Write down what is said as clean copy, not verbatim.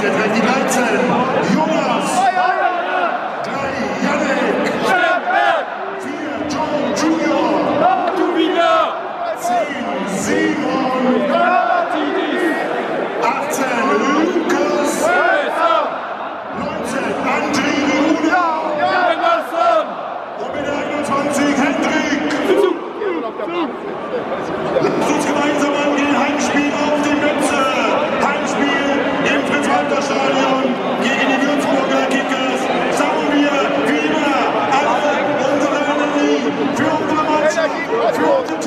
Der trägt die 13. Jonas. 3. Yannick. 4. Joe Junior. 10. Simon. 18. Lukas. 19. André Runa. Und mit der 21. Hendrik. Lasst uns gemeinsam angehen. Heimspiel auf die Mütze. Heimspiel im Fritz-Walter-Stadion gegen die Würzburger Kickers. Sagen wir wie immer alle unsere Energie für unsere Mannschaft, für unsere